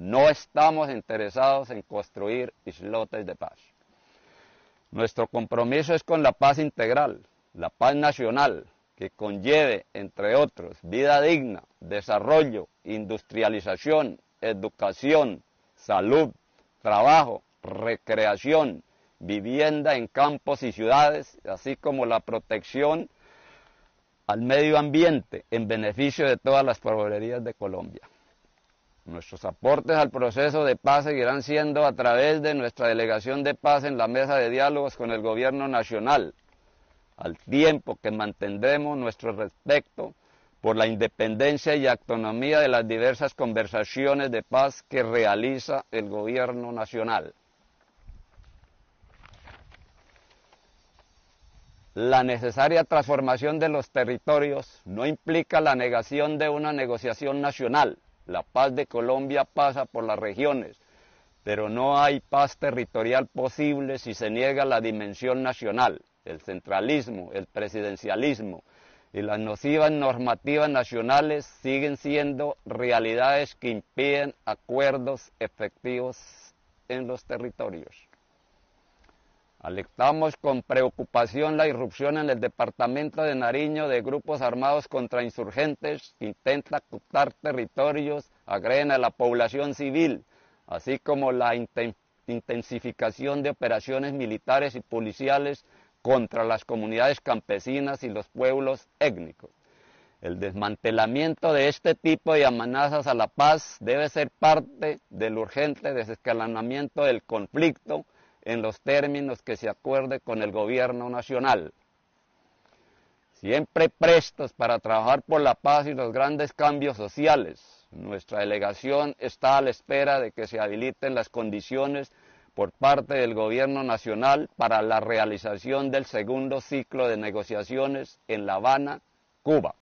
No estamos interesados en construir islotes de paz. Nuestro compromiso es con la paz integral, la paz nacional, que conlleve, entre otros, vida digna, desarrollo, industrialización, educación, salud, trabajo, recreación, vivienda en campos y ciudades, así como la protección al medio ambiente en beneficio de todas las poblaciones de Colombia. Nuestros aportes al proceso de paz seguirán siendo a través de nuestra delegación de paz en la mesa de diálogos con el gobierno nacional, al tiempo que mantendremos nuestro respeto por la independencia y autonomía de las diversas conversaciones de paz que realiza el gobierno nacional. La necesaria transformación de los territorios no implica la negación de una negociación nacional. La paz de Colombia pasa por las regiones, pero no hay paz territorial posible si se niega la dimensión nacional. El centralismo, el presidencialismo y las nocivas normativas nacionales siguen siendo realidades que impiden acuerdos efectivos en los territorios. Alertamos con preocupación la irrupción en el departamento de Nariño de grupos armados contrainsurgentes que intentan ocupar territorios, agreden a la población civil, así como la intensificación de operaciones militares y policiales contra las comunidades campesinas y los pueblos étnicos. El desmantelamiento de este tipo de amenazas a la paz debe ser parte del urgente desescalonamiento del conflicto en los términos que se acuerde con el gobierno nacional. Siempre prestos para trabajar por la paz y los grandes cambios sociales, nuestra delegación está a la espera de que se habiliten las condiciones por parte del gobierno nacional para la realización del segundo ciclo de negociaciones en La Habana, Cuba.